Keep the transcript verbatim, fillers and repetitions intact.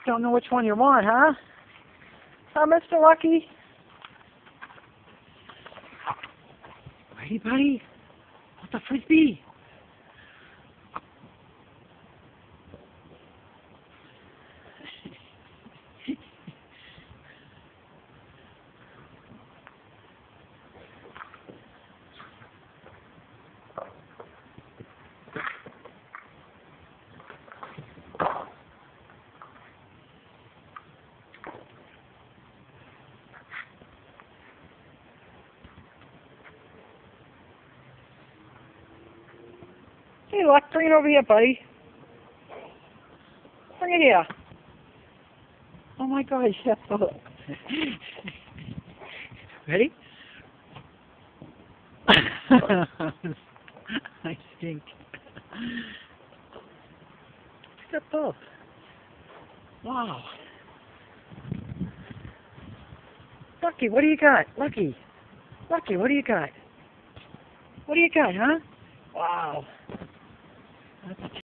Don't know which one you want, huh? Huh, Mister Lucky? Ready, buddy? What's the Frisbee? Hey, Luck, bring it over here, buddy. Bring it here. Oh my gosh, that's so... Ready? I stink. Pick up both. Wow. Lucky, what do you got? Lucky. Lucky, what do you got? What do you got, huh? Wow. That's